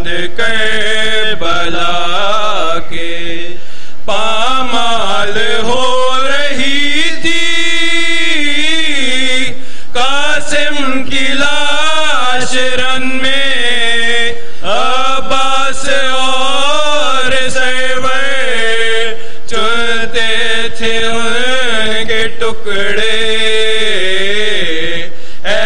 کربلا کے پامال ہو رہی تھی قاسم کی لاش رن میں عباس اور سرور چلتے تھے ان کے ٹکڑے اے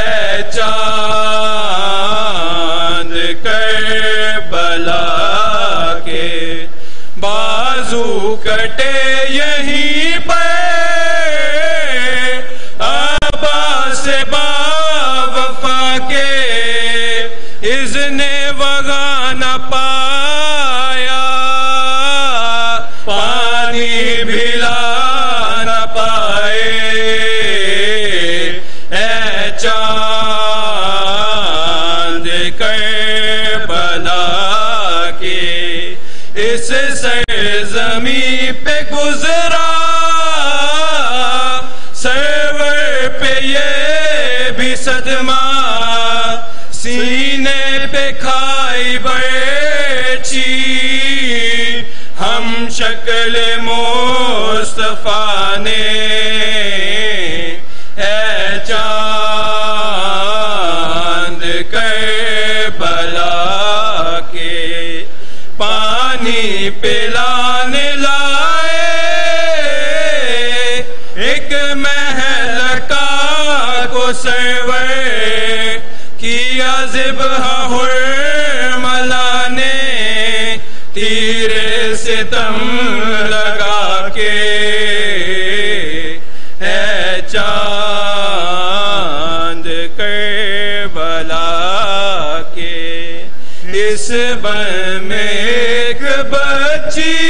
چاند کربلا کے بازو کٹے یہیں پر عباس با وفا کے اذن وغا نہ پایا پانی بھلا نہ پائے اے چاند کربلا کے اس سرزمین پہ گزرا سرور پہ یہ بھی صدمہ سینے پہ کھائی برچی ہم شکل مصطفیٰ نے اے چاند کربلا کے پانی پلانے لائے ایک مہلکہ کو سرور کیا ذبح حرملہ نے تیر ستم لگا کے اے چاند کربلا کے اس بن میں ایک بچی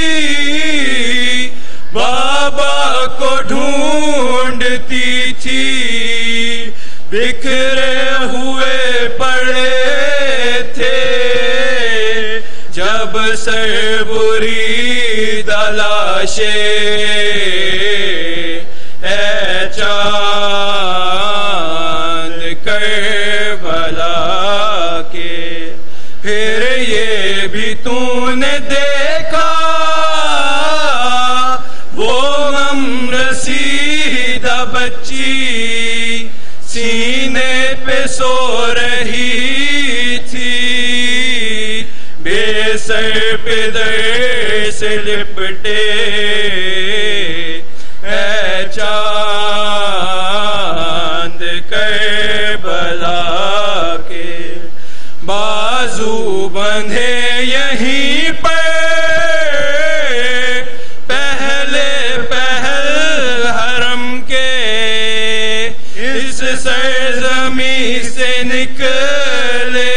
بابا کو ڈھونڈتی تھی بکھرے ہوئے پڑے تھے جب سربری دلاشے اے چاند کربلا کے پھر یہ بھی تو نے دیکھا وہ غم رسیدہ بچی سینے پہ سو رہی تھی بے سر پہ در سے لپٹے اے چاند کربلا کے بازو بندھے یہیں پر پہلے پہل حرم کے اس سرزمین سے نکلے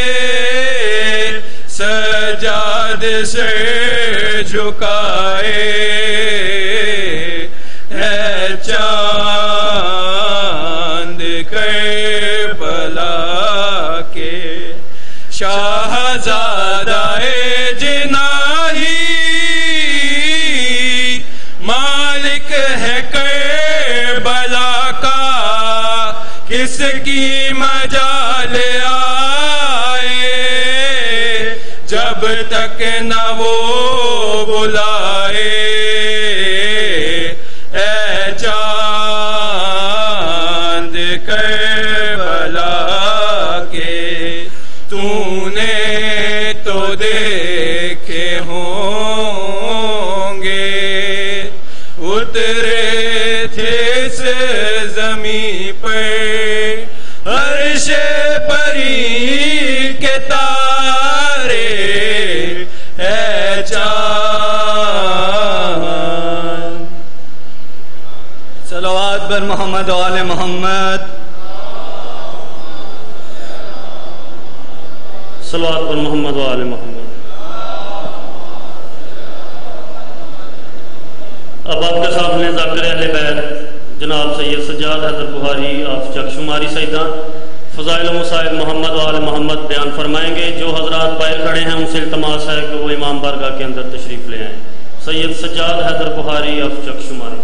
سجاد سے جھکائے اے چاند کربلا کے شاہزادہ جناحی مالک ہے کربلا کا کس کی مجال آئے جب تک نہ وہ بلائے اے چاند کربلا کے تو نے تو دیکھے ہوں گے اترے تھے اس زمین پر عرش پری کے تارے اے چاند صلوات بر محمد و آل محمد صلوات بر محمد و آل محمد اب آپ کے سامنے ذاکر اہل بیت جناب سید سجاد حیدر بخاری آف چک شماری سیدہ فضائل و مسائل محمد و آل محمد بیان فرمائیں گے. جو حضرات باہر کھڑے ہیں ان سے التماس ہے کہ وہ امام بارگاہ کے اندر تشریف لے آئیں. سید سجاد حیدر بخاری آف چک شماری.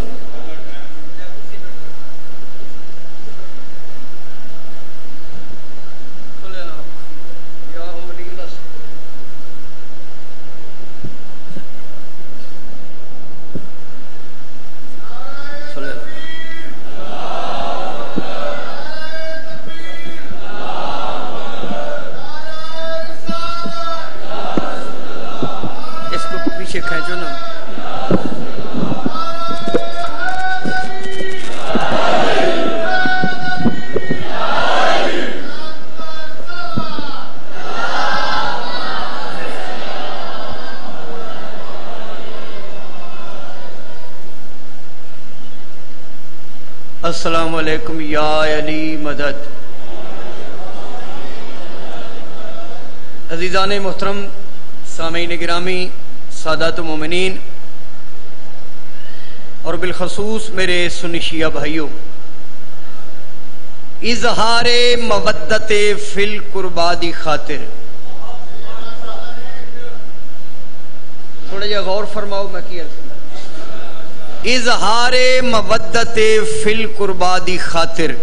پیچھے کھینچو نا. السلام علیکم یا علی مدد. عزیزان محترم، سامعین گرامی، سادات مومنین اور بالخصوص میرے سنی شیعہ بھائیوں، اظہار مودت فی القربا دی خاطر تھوڑا جا غور فرماؤ. میں کی عرض اظہار مودت فی القربا دی خاطر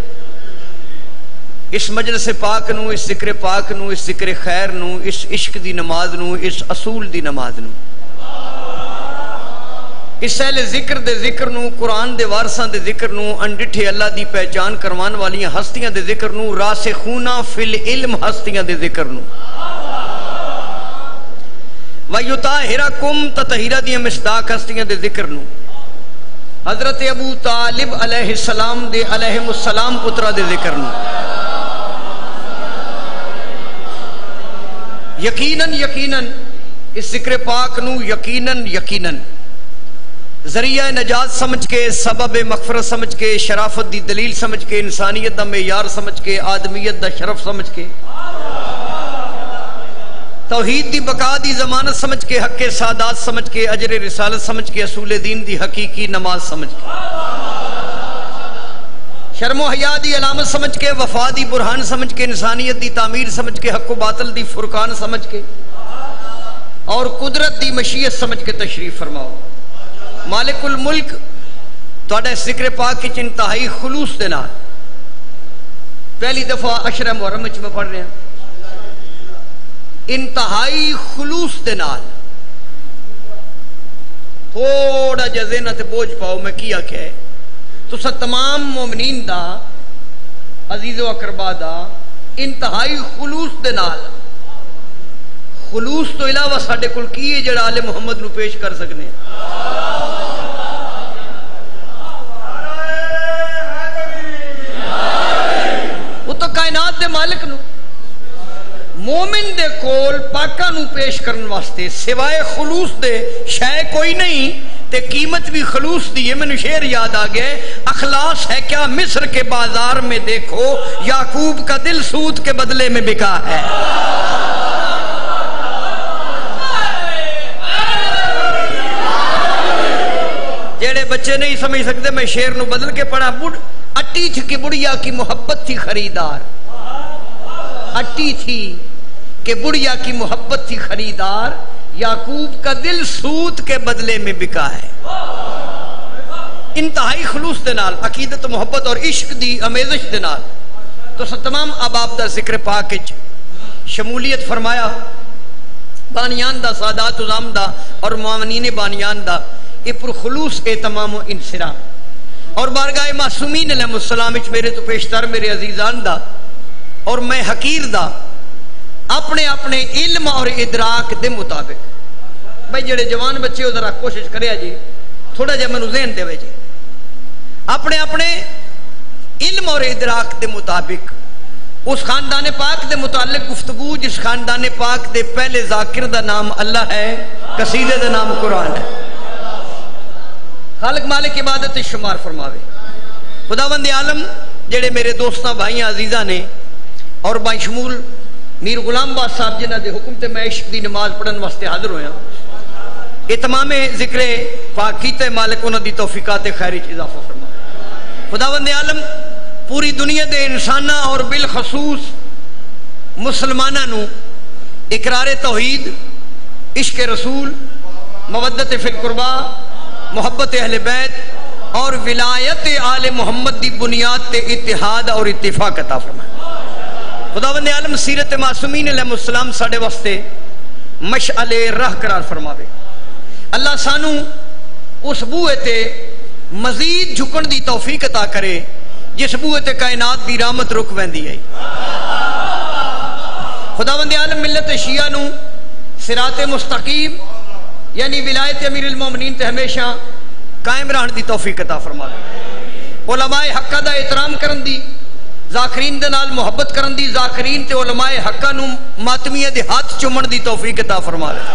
اس مجلس پاک نو، اس ذکر پاک نو، اس ذکر خیر نو، اس عشق دی نماز نو، اس اصول دی نماز نو، اس اہل ذکر دے ذکر نو، قرآن دے وارثاں دے ذکر نو، انڈٹھے اللہ دی پہچان کروان والیاں ہستیاں دے ذکر نو، راسخون فی العلم ہستیاں دے ذکر نو، وَيُطَهِّرَكُمْ تطہیرہ دی مصداق ہستیاں دے ذکر نو، حضرت ابو طالب علیہ السلام دے علیہ السلام پترہ دے ذکر نو، یقیناً یقیناً اس ذکر پاک نو یقیناً ذریعہ نجات سمجھ کے، سبب مغفرت سمجھ کے، شرافت دی دلیل سمجھ کے، انسانیت دا معیار سمجھ کے، آدمیت دا شرف سمجھ کے، توحید دی بقا دی ضمانت سمجھ کے، حق سعادات سمجھ کے، اجر رسالت سمجھ کے، اصول دین دی حقیقی نماز سمجھ کے، شرم و حیا دی علامت سمجھ کے، وفا دی برہان سمجھ کے، انسانیت دی تعمیر سمجھ کے، حق و باطل دی فرقان سمجھ کے اور قدرت دی مشیت سمجھ کے تشریف فرماؤ. مالک الملک تہاڈا اس ذکر پاک وچ انتہائی خلوص دے نال پہلی دفعہ عشرہ محرم وچ میں پڑھ رہا ہوں، انتہائی خلوص دے نال تھوڑا جا ذہن تے بوجھ پاؤ. میں کیا کہ تو تمام مومنین دا، عزیز و اقربا دا انتہائی خلوص دے نال، خلوص تو علاوہ ساڈے کول کی ہے جڑا آل محمد نو پیش کر سکنے؟ وہ تو کائنات دے مالک نو، مومن دے کول پاکاں نو پیش کرن واسطے سوائے خلوص دے شے کوئی نہیں، تے قیمت بھی خلوص دی ہے. میں نے شعر یاد آ گئے، اخلاص ہے کیا مصر کے بازار میں دیکھو، یعقوب کا دل سود کے بدلے میں بکا ہے. جیڑے بچے نہیں سمجھ سکتے میں شعر نو بدل کے پڑھا. اٹی تھی کہ بڑیا کی محبت تھی خریدار، اٹی تھی کہ بڑیا کی محبت تھی خریدار، یعقوب کا دل سود کے بدلے میں بکا ہے. انتہائی خلوص دے نال، عقیدت محبت اور عشق دی امیزش دے نال تو تمام آباب دا ذکر پاک وچ شمولیت فرمایا. بانیان دا، سادات عظام دا اور معاونین بانیان دا یہ پر خلوص اہتمام و انصراف اور بارگاہ معصومین علیہ السلام وچ میرے تو پیشتر میرے عزیزان دا اور میں حقیر دا اپنے اپنے علم اور ادراک دے مطابق. بھائی جڑے جوان بچے ہو ذرا کوشش کریا جی، تھوڑا جا میں ذہن دے جی، اپنے اپنے علم اور ادراک دے مطابق اس خاندان پاک دے متعلق گفتگو جس خاندان پاک دے پہلے ذاکر دا نام اللہ ہے، قصیدے دا نام قرآن ہے. خالق مالک عبادت شمار فرماوے. خداوند عالم جڑے میرے دوستاں بھائیاں عزیزاں نے اور بائی شمول میر غلام باز صاحب جنہ دے حکم تے میں عشق دی نماز پڑھن واسطے حاضر ہویا، یہ تمام ذکر پاک کیتے مالک انہاں دی توفیقات خیر وچ اضافہ فرما. خداوند عالم پوری دنیا دے انساناں اور بالخصوص مسلماناں نو اقرار توحید، عشق رسول، مودت فی القربا، محبت اہل بیت اور ولایت آل محمد دی بنیاد تے اتحاد اور اتفاق عطا فرمائے. خداوند عالم سیرت معصومین علیہ السلام ساڑے واسطے مشعل راہ قرار فرماوے. اللہ سانو اس بوئے تے مزید جھکن دی توفیق عطا کرے جس بوئے تے کائنات دی رحمت رک ویندی ہے. خداوند عالم ملت شیعہ نو صراط مستقیم یعنی ولایت امیر المومنین تے ہمیشہ قائم رہن دی توفیق عطا فرما دے، علماء حقہ دا احترام کرن دی، ذاکرین دے نال محبت کرن دی، ذاکرین تے علماء حقہ نو ماتمیہ دے ہاتھ چومن دی توفیق عطا فرما دے۔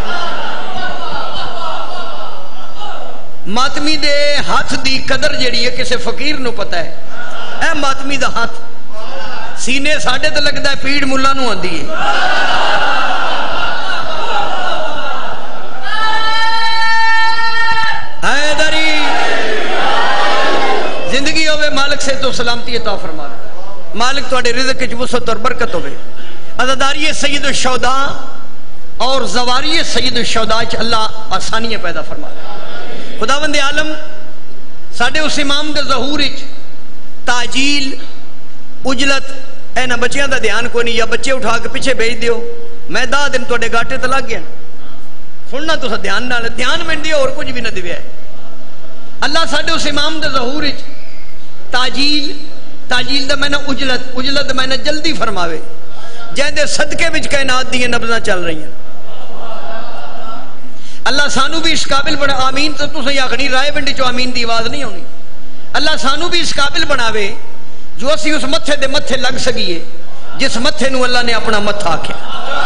ماتمی دے ہاتھ دی قدر جیڑی ہے کسے فقیر نو پتہ ہے، اے ماتمی دا ہاتھ سینے ساڑھے تے لگدا ہے پیڑ ملا نو آندی ہے۔ حیدری زندگی ہوئے مالک سے تو سلامتی عطا فرما دے، مالک تواڈے رزق وچ وسعت اور برکت ہوئے، عزاداری سید الشہداء اور زواری سید الشہداء چ اللہ آسانیاں پیدا فرما دے۔ خداوند عالم ساڈے اس امام دے ظہور وچ تاجیل اجلت اے نہ بچیاں دا دھیان کوئی نہیں، یا بچے اٹھا کے پیچھے بھیج دیو، میں 10 دن تواڈے گاٹے تے لگ گیا سننا تو دھیان نال، دھیان میں دیو اور کچھ بھی نہ دیوے۔ اللہ ساڈے اس امام دے ظہور وچ تاجیل دا میں نہ اجلت میں نہ جلدی فرماوے، جہدے صدقے وچ کائنات دی نبضاں چل رہی ہیں۔ اللہ سانو بھی اس قابل بنا، آمین تو تسیں آکھنی رائے ونڈی چو آمین دی آواز نہیں ہونی، اللہ سانو بھی اس قابل بناوے جو اسی اس متھے دے متھے لگ سکیے جس متھے نو اللہ نے اپنا متھا آکھیا۔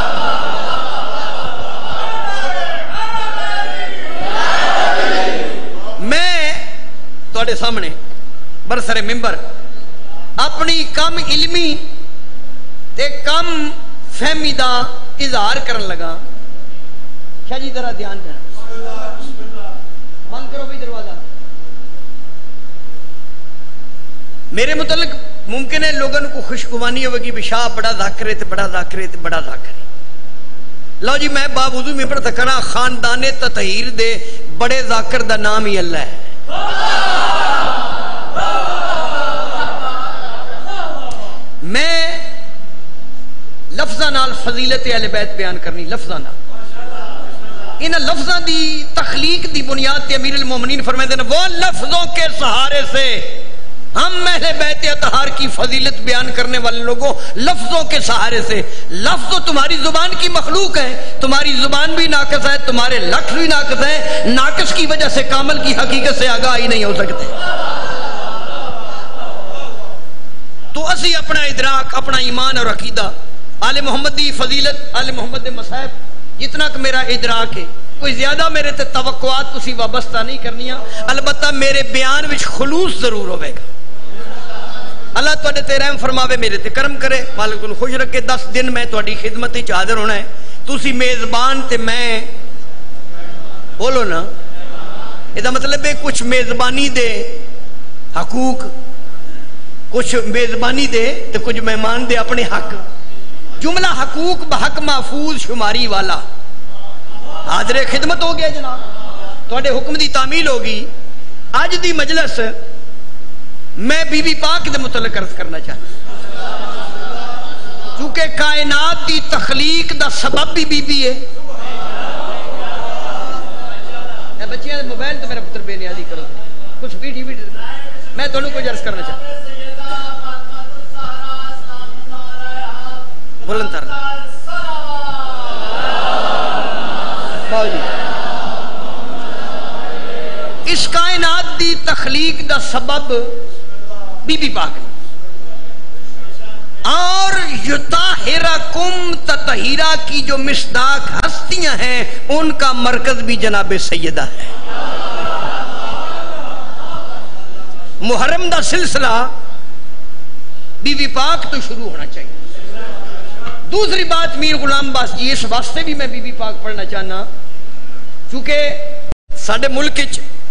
میں تواڈے سامنے برسر ممبر اپنی کم علمی تے کم فہمی دا اظہار کرن لگا۔ شاہ جی ذرا دھیان دینا، بند کرو بھی دروازہ۔ میرے متعلق ممکن ہے لوگوں کو خوشگوانی ہوگی بھی شاہ بڑا ذاکر ہے تے بڑا ذاکر ہے تے بڑا ذاکر ہے۔ لو جی میں باوضو ممبر تے کراں، خاندان تطہیر دے بڑے ذاکر دا نام ہی اللہ ہے۔ میں لفظاں نال فضیلت اہل بیت بیان کرنی، لفظاں نال ان لفظاں دی تخلیق دی بنیاد تے امیر المومنین فرمائے ہیں وہ لفظوں کے سہارے سے ہم اہل بیت اطہار کی فضیلت بیان کرنے والے لوگوں، لفظوں کے سہارے سے۔ لفظ تو تمہاری زبان کی مخلوق ہے، تمہاری زبان بھی ناقص ہے، تمہارے لفظ بھی ناقص ہے، ناقص کی وجہ سے کامل کی حقیقت سے آگاہ ہی نہیں ہو سکتے۔ تو اسی اپنا ادراک، اپنا ایمان اور عقیدہ آل محمد دی فضیلت، آل محمد دے مصائب جتنا کہ میرا ادراک ہے، کوئی زیادہ میرے تے توقعات تسی وابستہ نہیں کرنیاں، البتہ میرے بیان وچ خلوص ضرور ہوئے گا۔ اللہ تواڈے تے رحم فرماوے، میرے تے کرم کرے، مالک نوں خوش رکھے۔ 10 دن میں تواڈی خدمت وچ حاضر ہونا ہے، تسی میزبان تے میں بولو نا، یہ مطلب ہے کچھ میزبانی دے حقوق، کچھ میزبانی دے تے کچھ مہمان دے اپنے حق، جملہ حقوق بحق محفوظ شماری والا حاضر خدمت ہو گیا جناب، تواڈے حکم دی تعمیل ہوگی۔ آج دی مجلس میں بی بی پاک دے متعلق عرض کرنا چاہتا، کیونکہ کائنات دی تخلیق دا سبب بھی بی بی ہے۔ اے بچیاں موبائل تو میرا پتر بے نیازی کرو، کچھ پیٹھی بھی میں تھوڑوں کو عرض کرنا چاہتا بلند تر اس کائنات دی تخلیق دا سبب بی بی پاک اور یطہرکم تطہیرہ کی جو مصداق ہستیاں ہیں ان کا مرکز بھی جناب سیدہ ہے۔ محرم دا سلسلہ بی بی پاک تو شروع ہونا چاہیے۔ دوسری بات میر غلام باس جی، اس واسطے بھی میں بی بی پاک پڑھنا چاہنا چونکہ ساڑھے ملک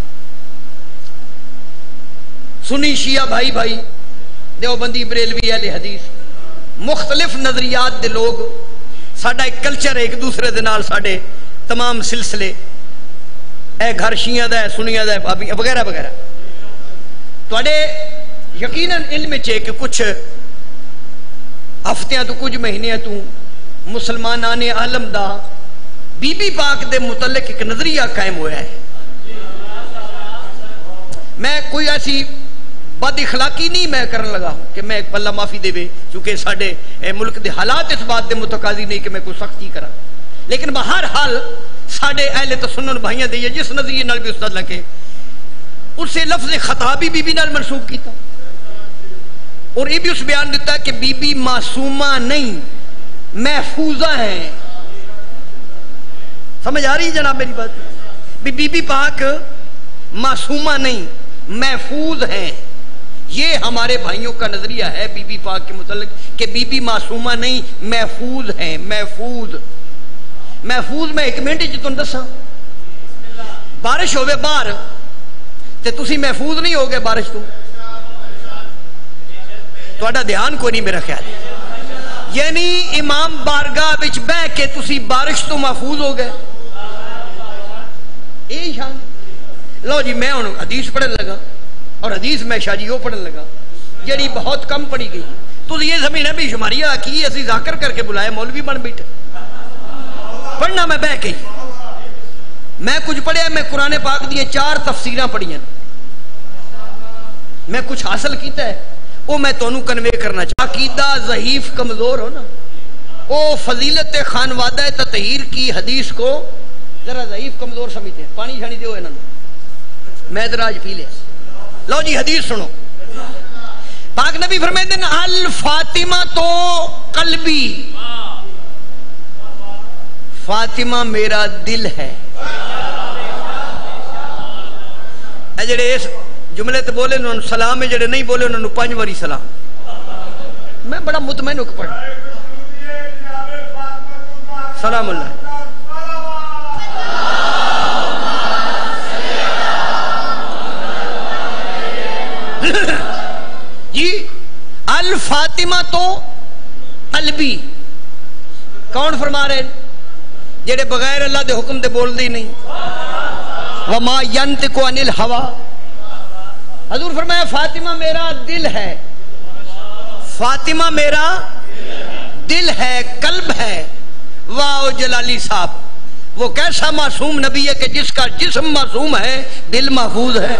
سنی شیعہ بھائی بھائی، دیوبندی بریلوی اہل حدیث، مختلف نظریات دے لوگ، ساڑھا ایک کلچر ہے ایک دوسرے دے نال، ساڑھے تمام سلسلے، اے گھر شیعہ دا ہے، سنیہ دا ہے وغیرہ وغیرہ۔ توڑے یقیناً علم چاہے کہ کچھ ہفتیاں تو کچھ مہینیاں تو مسلمانان عالم دا بی بی پاک دے متعلق ایک نظریہ قائم ہوا ہے۔ میں کوئی ایسی بد اخلاقی نہیں میں کرن لگا ہوں کہ میں اللہ معافی دے بے، چونکہ ساڑھے ملک دے حالات اس بات دے متقاضی نہیں کہ میں کوئی سختی کرا، لیکن بہر حال ساڑھے اہل تسنن بھائیاں دے جس نظریے نال بھی استاد لگے اسے لفظ خطا بھی بی بی نال منسوب کیتا اور یہ بھی اس بیان دیتا کہ بی بی معصومہ نہیں محفوظہ ہیں. سمجھ آ رہی جناب میری بات؟ بی بی پاک معصومہ نہیں محفوظ ہیں. یہ ہمارے بھائیوں کا نظریہ ہے بی بی پاک کے متعلق کہ بی بی معصومہ نہیں محفوظ ہیں. محفوظ میں ایک منٹ جی تم دسا بارش ہوئے باہر تے تسی محفوظ نہیں ہوگے بارش تو تہاڈا دھیان کوئی نہیں میرا خیال. یعنی امام بارگاہ وچ بہ کے تسی بارش تو محفوظ ہو گئے. اے شان لو جی میں ہن حدیث پڑھن لگا اور حدیث میں شاہ جی وہ پڑھن لگا جڑی بہت کم پڑھی گئی. تو یہ زمینہ بھی شماریہ کی اسی ذاکر کر کے بلائے مولوی بن بیٹھے پڑھنا میں بہ کے میں کچھ پڑھیا. میں قرآن پاک دی 4 تفسیراں پڑھیاں میں کچھ حاصل کیتا ہے وہ میں تونوں کنوے کرنا چاہتا. عقیدہ ضعیف کمزور ہو نا وہ فضیلت خانوادہ تطہیر کی حدیث کو ذرا ضعیف کمزور سمجھتے ہیں. پانی شانی دیو انہوں نے میں ذرا آج پی لیا. لو جی حدیث سنو. پاک نبی فرمائے دن الفاطمہ تو قلبی فاطمہ میرا دل ہے. اے جڑے اس جملے تے بولے انہوں نے سلام ہے جڑے نہیں بولے انہوں نے 5 واری سلام. میں بڑا مطمئن ہو کے پڑھا سلام اللہ. جی الفاطمہ تو قلبی کون فرما رہے جڑے بغیر اللہ دے حکم دے بول دی نہیں. وما ینطق عن الہوا حضور فرمایا فاطمہ میرا دل ہے. فاطمہ میرا دل ہے قلب ہے. واہ جلالی صاحب وہ کیسا معصوم نبی ہے کہ جس کا جسم معصوم ہے دل محفوظ ہے.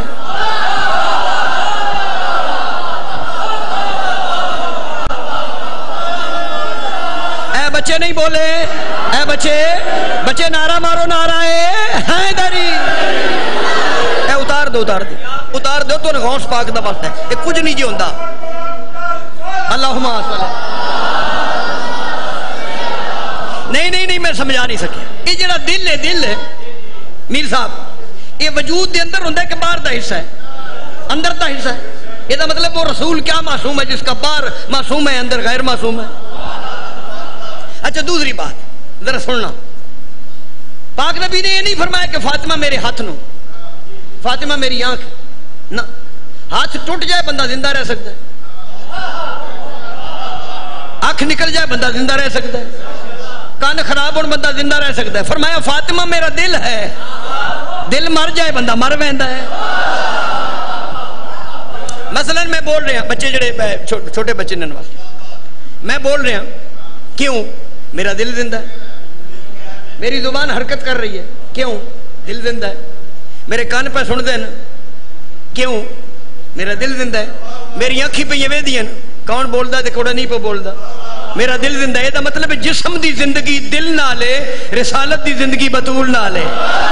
اے بچے نہیں بولے اے بچے نعرہ مارو نعرہ حیدری. اے اتار دو تو غوث پاک دا وقت ہے. یہ کچھ نہیں جی ہوندا. اللہم صلی نہیں میں سمجھا نہیں سکیا. یہ جڑا دل ہے میر صاحب یہ وجود دے اندر ہوندہ ہے کہ باہر دا حصہ ہے اندر دا حصہ ہے. یہ دا مطلب وہ رسول کیا معصوم ہے جس کا باہر معصوم ہے اندر غیر معصوم ہے. اچھا دوسری بات ذرا سننا. پاک نبی نے یہ نہیں فرمایا کہ فاطمہ میرے ہاتھ نو فاطمہ میری آنکھ نہ. ہاتھ ٹوٹ جائے بندہ زندہ رہ سکتا ہے. آنکھ نکل جائے بندہ زندہ رہ سکتا ہے. کان خراب ہو بندہ زندہ رہ سکتا ہے. فرمایا فاطمہ میرا دل ہے. دل مر جائے بندہ مر ویندا ہے. مثلا میں بول رہا بچے جڑے چھوٹے بچے نن واسطے میں بول رہا کیوں میرا دل زندہ ہے. میری زبان حرکت کر رہی ہے کیوں دل زندہ ہے. میرے کان پہ سن دین کیوں میرا دل زندہ ہے. میری آنکھی پہ یہ ویدی ہیں کون بولدا تے کوڑا نہیں پہ بولدا میرا دل زندہ ہے. یہ دا مطلب جسم دی زندگی دل نہ لے رسالت دی زندگی بطول نہ لے.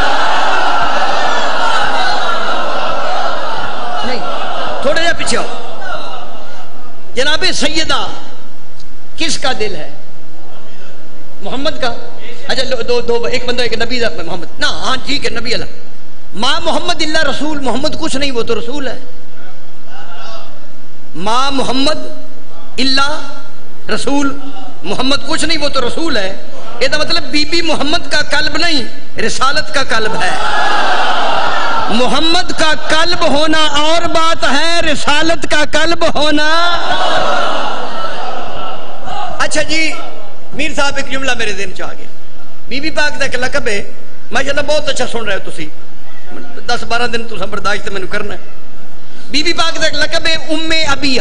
نہیں تھوڑا جا پیچھے ہو. جناب سیدہ کس کا دل ہے؟ محمد کا. اچھا دو ایک بندہ ایک نبی محمد نا ہاں جی کہ نبی اللہ ماں محمد اللہ رسول. محمد کچھ نہیں وہ تو رسول ہے. ماں محمد اللہ رسول محمد کچھ نہیں وہ تو رسول ہے. یہ تو مطلب بی بی محمد کا قلب نہیں رسالت کا قلب ہے. محمد کا قلب ہونا اور بات ہے رسالت کا قلب ہونا. اچھا جی میر صاحب ایک جملہ میرے ذہن چ آ گیا. بی بی پاک دا ایک لقب ہے ماشاءاللہ بہت اچھا سن رہے ہو تسی 10-12 دن تو برداشت میں کرنا ہے. بی بی پاک دا ایک لقب ہے ام ابیہ.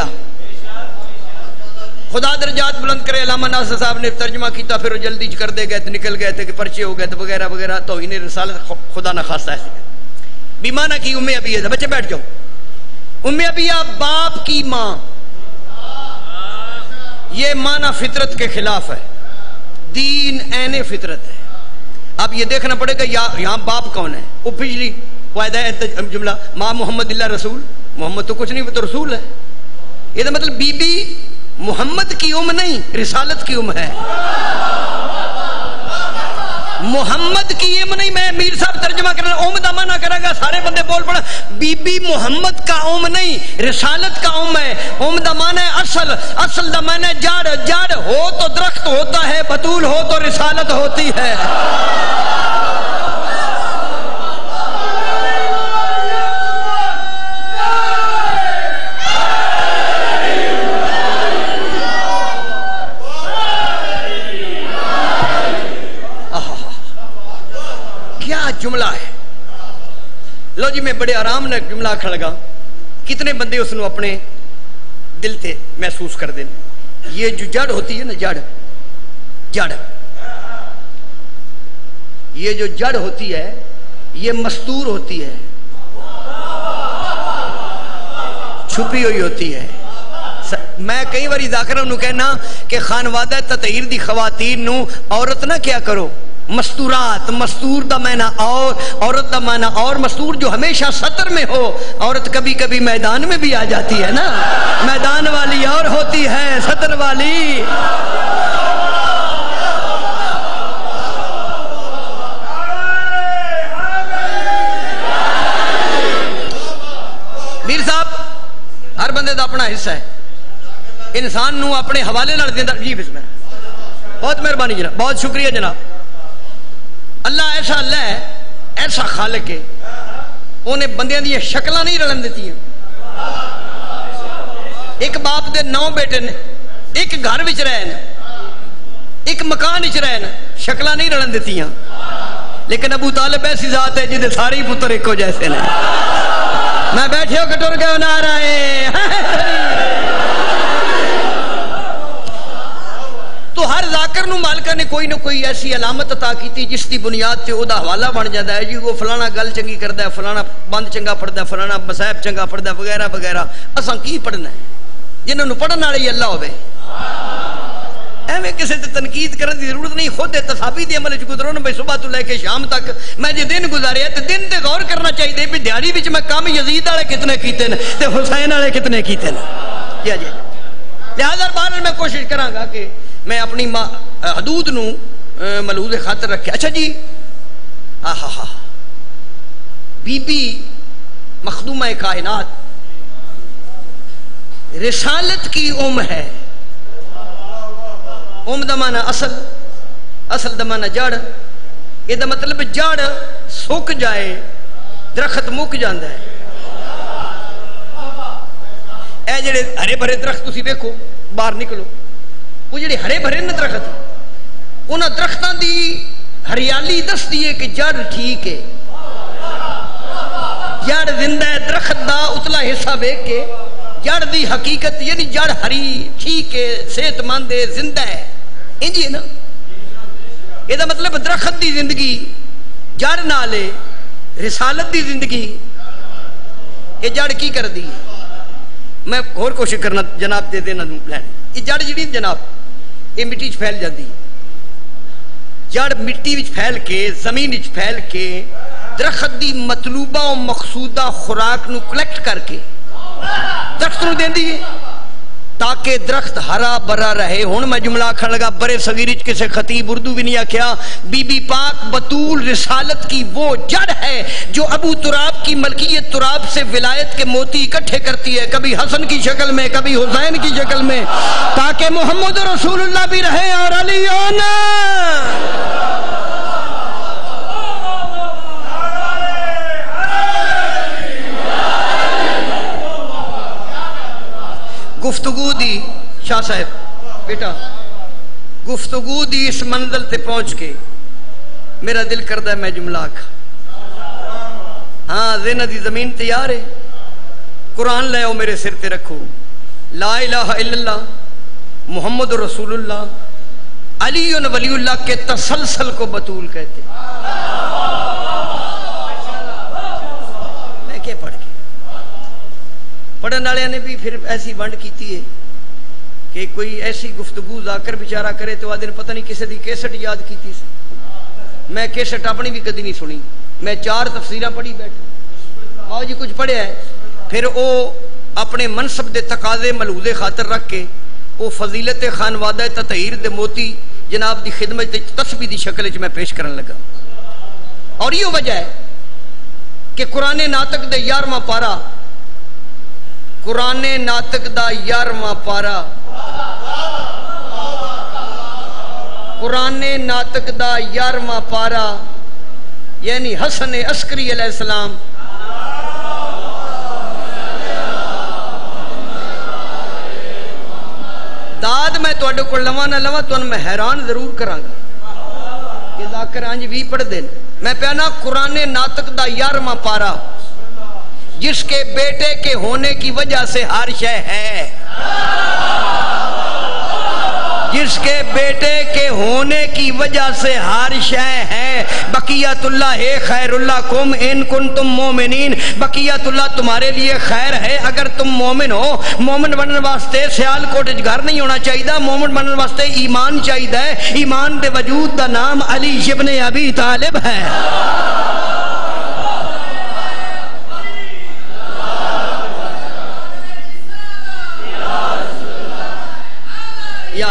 خدا درجات بلند کرے. علامہ ناصر صاحب نے ترجمہ کیتا پھر وہ جلدی کر دے گئے نکل گئے تھے کہ پرچے ہو گئے تھے وغیرہ وغیرہ. تو انہیں رسالت خدا نہ خاصہ ہے. بیمانہ کی ام ابیہ تھا. بچے بیٹھ جاؤ. ام ابیہ باپ کی ماں. یہ معنی فطرت کے خلاف ہے. دین عین فطرت ہے. اب یہ دیکھنا پڑے گا یہاں باپ کون ہے. وہ پچھلی قاعدہ ہے جملہ ماں محمد اللہ رسول، محمد تو کچھ نہیں، وہ تو رسول ہے. یہ مطلب بی بی محمد کی نہیں، رسالت کی ہے. محمد کی نہیں. میں میر صاحب ترجمہ کرنا دا معنی کرے گا، سارے بندے بول پڑا. بی بی محمد کا نہیں، رسالت کا ہے. دا معنی ہے اصل، اصل دا معنی ہے جڑ. جڑ ہو تو درخت ہوتا ہے، بطول ہو تو رسالت ہوتی ہے. جملہ ہے. لو جی میں بڑے آرام نے جملہ آکھن لگا. کتنے بندے اس نو اپنے دل تے محسوس کر دیں. یہ جو جڑ ہوتی ہے نا، جڑ جڑ یہ جو جڑ ہوتی ہے یہ مستور ہوتی ہے، چھپی ہوئی ہوتی ہے. میں کئی باری ذاکرہ نو کہنا کہ خانوادہ تطہیر دی خواتین نو عورت نہ کیا کرو مستورات. مستور دا معنی اور، عورت دا معنی اور. مستور جو ہمیشہ سطر میں ہو، عورت کبھی کبھی میدان میں بھی آ جاتی ہے نا. میدان والی اور ہوتی ہے سطر والی. میر صاحب ہر بندے دا اپنا حصہ ہے. انسان نو اپنے حوالے نال دیندا. جی بسم اللہ، بہت مہربانی جناب، بہت شکریہ جناب. اللہ ایسا اللہ ہے، ایسا خالق ہے، انہیں بندیاں دی شکلاں نہیں رلن دیتی ہیں. ایک باپ دے 9 بیٹے نے، ایک گھر وچ رہن، ایک مکان وچ رہن، شکلاں نہیں رلن دیتی ہیں. لیکن ابو طالب ایسی ذات ہے جدے سارے پتر ایک ہو جیسے نے. میں بیٹھے ہو کٹور گئے نہ رہے. تو ہر ذاکر نو مالکہ نے کوئی نہ کوئی ایسی علامت عطا کی تھی جس دی بنیاد تے او دا حوالہ بن جاتا ہے. جی وہ فلانا گل چنگی کردا ہے، فلانا بند چنگا پڑھدا ہے، فلانا مصائب چنگا پڑھدا ہے، وغیرہ وغیرہ. اساں کی پڑھنا ہے؟ جنہاں نو پڑھن والے اللہ ہوے. ایویں کسی تے تنقید کرن دی ضرورت نہیں. خود تصابی دے عمل وچ گزرو نا بھائی، صبح تو لے کے شام تک میں جے دن گزاریا تے دن تے غور کرنا چاہیے بھی دیہڑی وچ میں کام یزید والے کتنے کیتے نے تے حسین والے کتنے کیتے نے. جی جی لہذا بہرحال میں کوشش کراں گا کہ میں اپنی حدود نو ملحوظ خاطر رکھے. اچھا جی، بی بی مخدومہ کائنات رسالت کی ہے. دا معنی اصل، اصل دا معنی جڑ. یہ دا مطلب جڑ سک جائے درخت مک جاندا ہے. اے جڑے ہرے بھرے درخت تسی دیکھو، باہر نکلو، وہ جڑے ہرے بھرے نا درخت، انہاں درختاں دی ہریالی دستی ہے کہ جڑ ٹھیک ہے، جڑ زندہ ہے. درخت دا اتلا حصہ ویکھ کے جڑ دی حقیقت یعنی جڑ ہری ٹھیک ہے، صحت مند ہے، زندہ ہے. انجی ہے نا. یہ دا مطلب درخت دی زندگی جڑ نالے، رسالت دی زندگی یہ جڑ کی کر دی. میں اور کوشش کرنا جناب دے دینا لین. یہ جڑ جڑی جناب یہ مٹی چ پھیل جاتی. جڑ مٹی وچ پھیل کے، زمین وچ پھیل کے درخت دی مطلوبہ و مقصودہ خوراک نو کلیکٹ کر کے درخت نو دیندی ہے تاکہ درخت ہرا بھرا رہے. ہن میں جملہ آکھن لگا برے صغیر وچ کسے خطیب اردو بھی نہیں آکھیا. بی بی پاک بطول رسالت کی وہ جڑ ہے جو ابو تراب کی ملکیت تراب سے ولایت کے موتی اکٹھے کرتی ہے، کبھی حسن کی شکل میں، کبھی حسین کی شکل میں، تاکہ محمد رسول اللہ بھی رہے اور علی آنا. گفتگو دی شاہ صاحب بیٹا، گفتگو دی اس منزل تے پہنچ کے میرا دل کردہ ہے میں جملہ آکھا. ہاں ذہن دی زمین تیار ہے. قرآن لے آؤ میرے سر تے رکھو. لا الہ الا اللہ محمد رسول اللہ علی ولی اللہ کے تسلسل کو بطول کہتے. میں کیا پڑھ کے پڑھن والے نے بھی پھر ایسی ونڈ کیتی ہے کہ کوئی ایسی گفتگو ذاکر بیچارہ کرے تو آدھے پتہ نہیں کسی دی کیسٹ یاد کیتی سی. میں کیسٹ اپنی بھی کدی نہیں سنی، میں 4 تفسیراں پڑھی بیٹھا، آؤ جی کچھ پڑھیا ہے، پھر وہ اپنے منصب دے تقاضے ملحوظے خاطر رکھ کے وہ فضیلت خانوادہ تطہیر دے موتی جناب دی خدمت تسبیح دی شکل میں پیش کرن لگا۔ اور یہ وجہ ہے کہ قرآن ناطق دے 11واں پارا، قرآن ناطق دا 11واں پارا، قرآن ناطق دا 11واں پارا، یعنی حسن عسکری علیہ السلام داد میں تو کو لواں نہ لواں تو میں حیران ضرور کراں گا کہ ذاکر انج بھی پڑھ دین۔ میں پیانا قرآن ناطق دا 11واں پارا، جس کے بیٹے کے ہونے کی وجہ سے ہر شے ہے، جس کے بیٹے کے ہونے کی وجہ سے ہر شے ہے۔ بقیت اللہ خیر اللہ کم ان کنتم مومنین، بقیت اللہ تمہارے لیے خیر ہے اگر تم مومن ہو۔ مومن بننے واسطے سیال کوٹ گھر نہیں ہونا چاہیے، مومن بننے واسطے ایمان چاہیے، ایمان دے وجود دا نام علی ابن ابی طالب ہے۔ یا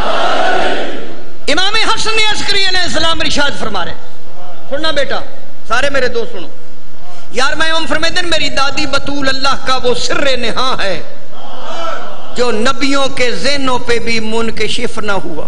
امام حسن عسکری علیہ السلام ارشاد فرما رہے، سننا بیٹا سارے میرے دوست سنو یار، میں امام فرماتے ہیں میری دادی بطول اللہ کا وہ سر نہاں ہے جو نبیوں کے ذہنوں پہ بھی منکشف نہ ہوا۔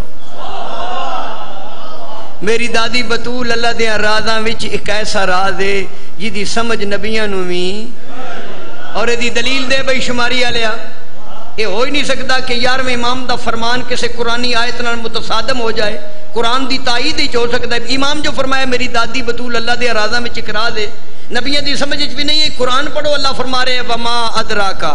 میری دادی بطول اللہ دے رازاں وچ ایک ایسا راز ہے جدی سمجھ نبیاں نو وی، اور دی دلیل دے بھائی شماری والیا، یہ ہو ہی نہیں سکتا کہ 11ویں امام دا فرمان کسی قرآنی آیت نال متصادم ہو جائے، قرآن دی تائید ہی ہو سکتا ہے۔ امام جو فرمایا میری دادی بطول اللہ دے رازاں میں اقرار دے، نبیوں دی سمجھ بھی نہیں ہے، قرآن پڑھو اللہ فرما رہے وما ادراکا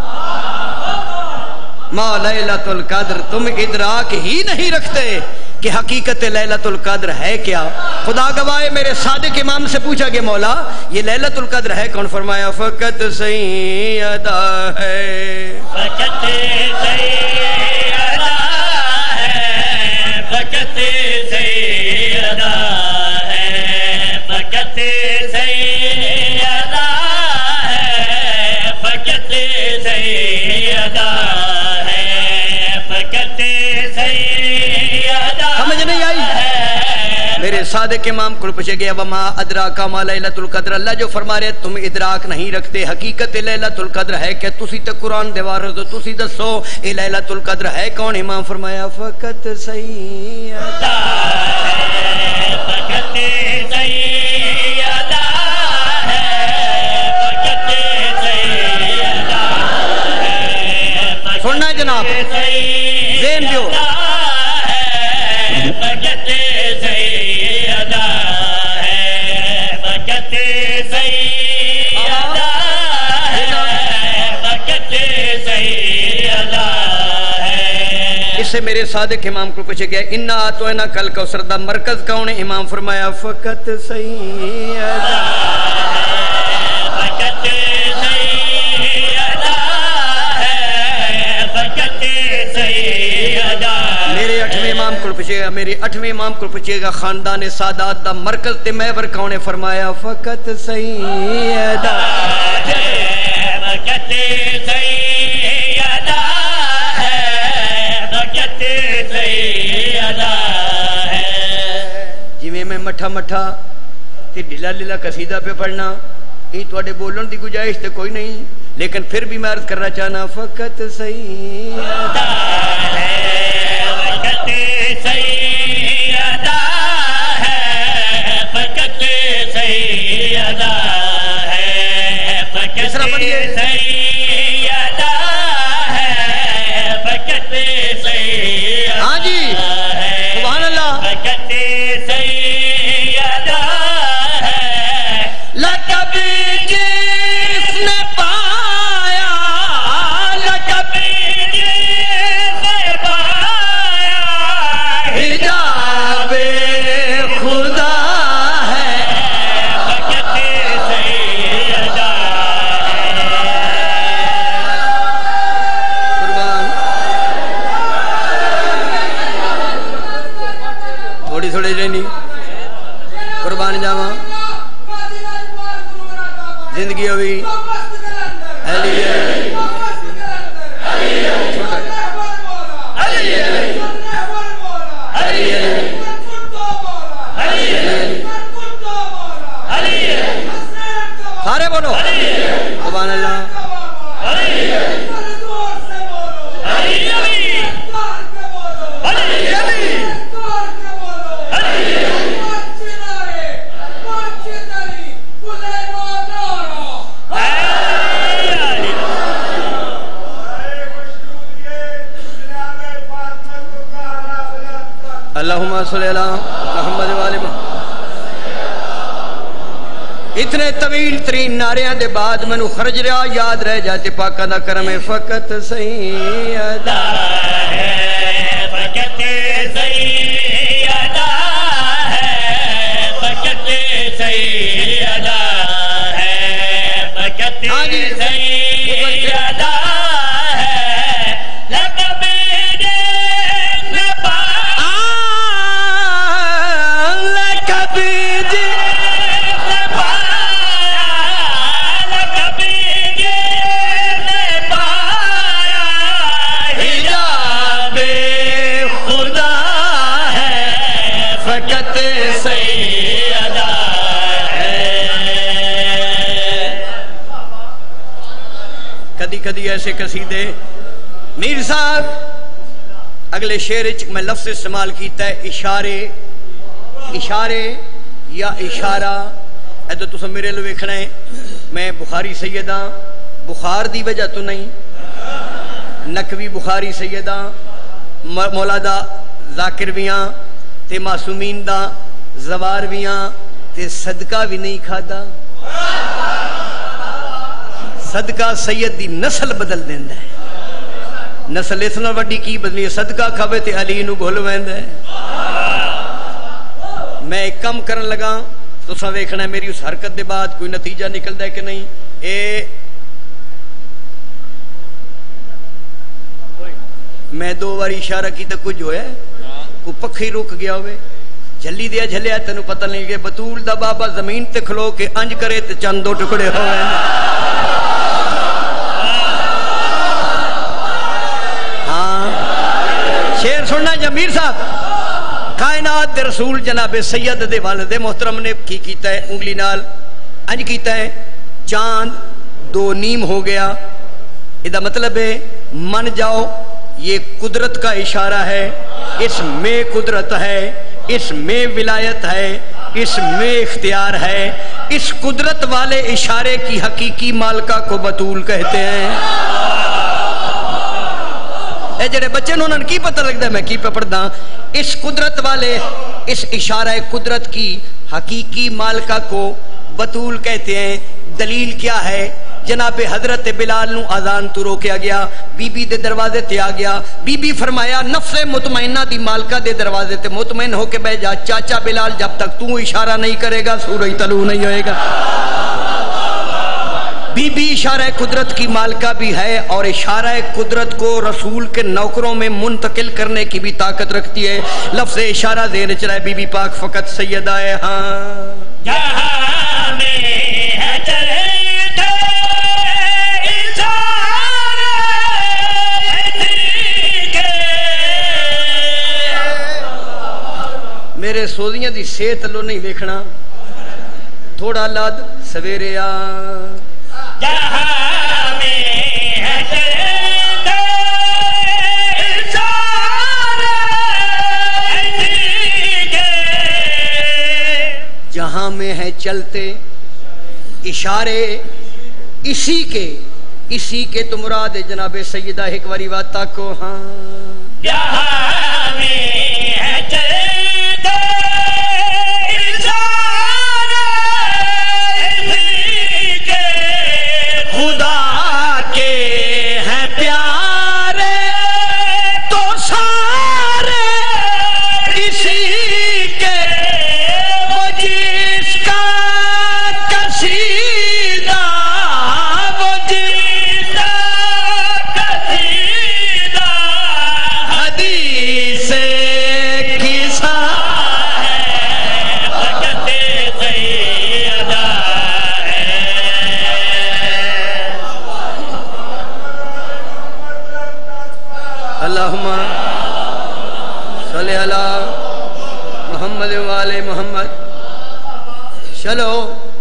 ما لیلۃ القدر، تم ادراک ہی نہیں رکھتے کہ حقیقت لیلۃ القدر ہے کیا۔ خدا گواہ میرے صادق امام سے پوچھا کہ مولا یہ لیلۃ القدر ہے کون؟ فرمایا فقط سیدہ ہے، فقط سیدہ ہے، فقط سیدہ ہے، فقط سیدہ ہے، فقط سیدہ ہے، فقط سیدہ۔ سمجھ نہیں آئی؟ میرے صادق امام کو پوچھے گیا وما ادراک ما لیلۃ القدر، اللہ جو فرما رہے تم ادراک نہیں رکھتے حقیقت لیلۃ القدر ہے کہ تسی تے قرآن دے وارث ہو، تسی دسو یہ لیلۃ القدر ہے کون؟ امام فرمایا فقط سیدہ ہے، فقط سیدہ ہے، فقط سیدہ ہے، سننا جناب ذہن دیو، فقط سیدہ ہے، فقط سیدہ ہے، فقط سیدہ ہے۔ اس سے میرے صادق امام کو پوچھے گیا انا اعطینا کل کوثر دا مرکز کون ہے؟ امام فرمایا فقط سیدہ، فقط سیدہ ہے، فقط سیدہ۔ میرے 8ویں امام کو پوچھے گا، میرے 8ویں امام کو پوچھے گا خاندان سادات دا مرکز تے محور کون ہے؟ فرمایا فقط سیدہ، فقط سیدہ ہے، فقط سیدہ ہے۔ جی میں مٹھا مٹھا تے ڈھیلا ڈھیلا قصیدہ پہ پڑھنا یہ تواڈے بولن دی گنجائش تے کوئی نہیں، لیکن پھر بھی میں عرض کرنا چاہنا فقط سیدہ ہے، فقط سیدہ ہے، فقط سیدہ ہے، فقط سیدہ ہے، فقط سیدہ۔ ہاں جی سبحان اللہ، فقط سیدہ ہے، لقب جس نے پایا، لقب جس نے پایا، حجاب خدا ہے، فقط سیدہ قربان تھوڑی تھوڑی رہنی قربان جاواں زندگی ہوئی علی سارے بولو سبحان اللہ اللہم صلی اللہ محمد وآلہ محمد۔ اتنے طویل ترین نعریاں دے بعد منو خرج رہا یاد رہ جاتے پاکاں دا کرم فقط سیدہ ہے فقط سیدہ ہے فقط سیدہ ہے فقط سیدہ ہے لقب کدی ایسے قصیدے میر صاحب اگلے شعر میں لفظ استعمال کیتا ہے اشارے یا اشارہ ادھر تو سب میرے لئے ویکھنا ہے میں بخاری سیدہ بخار دی وجہ تو نہیں نقوی بخاری سیدہ مولا دا ذاکر بیاں تے معصومین دا زوار بیاں تے صدقہ بھی نہیں کھادا صدقہ سید دی نسل بدل دیندہ ہے نسل اتنا وڈی کی بدلی ہے صدقہ کھاوے تے علی نو بھول ویندہ ہے میں ایک کم کرن لگا تو سا ویکھنا ہے میری اس حرکت دے بعد کوئی نتیجہ نکل دے کہ نہیں میں دو بار اشارہ کی تو کچھ ہویا ہے کو پکھی رک گیا ہوئے جھلی دیا جھلیا تینوں پتہ نہیں کہ بطول دا بابا زمین تے کھلو کے انج کرے تے چند دو ٹکڑے ہوئے شیر سننا جمیر صاحب کائنات دے رسول جناب سید دے والد محترم نے کی کیتا ہے انگلی نال انج کیتا ہے چاند دو نیم ہو گیا ادھا مطلب ہے من جاؤ یہ قدرت کا اشارہ ہے اس میں قدرت ہے اس میں ولایت ہے اس میں اختیار ہے اس قدرت والے اشارے کی حقیقی مالکہ کو بطول کہتے ہیں اے جڑے بچے انہوں نے کی پتہ لگتا ہے میں کی پہ پڑھدا اس قدرت والے اس اشارہ قدرت کی حقیقی مالکہ کو بطول کہتے ہیں دلیل کیا ہے جناب حضرت بلال نو آذان تو روکیا گیا بی بی دے دروازے تے آ گیا بی بی فرمایا نفس مطمئنہ دی مالکہ دے دروازے تے مطمئن ہو کے بہ جا چاچا بلال جب تک تو اشارہ نہیں کرے گا سورہ طلوع نہیں ہوئے گا بی بی اشارہ قدرت کی مالکہ بھی ہے اور اشارہ قدرت کو رسول کے نوکروں میں منتقل کرنے کی بھی طاقت رکھتی ہے لفظ اشارہ ذہن چ رہے بی بی پاک فقط سیدہ ہے ہاں جہاں میں ہے چلتے اشارہ میرے سوزیاں دی صحت لو نہیں ویکھنا تھوڑا لاد سویرے آ جہاں میں ہے چلتے اشارہ جہاں میں ہے چلتے اشارے اسی کے تو مراد جناب سیدہ ایک واری بات تاکو ہاں جہاں میں ہے چلتے خدا کے ہیں پیارے تو سارے اسی کے وہ جس کا قصیدہ وہ جس کا قصیدہ حدیث کی चलो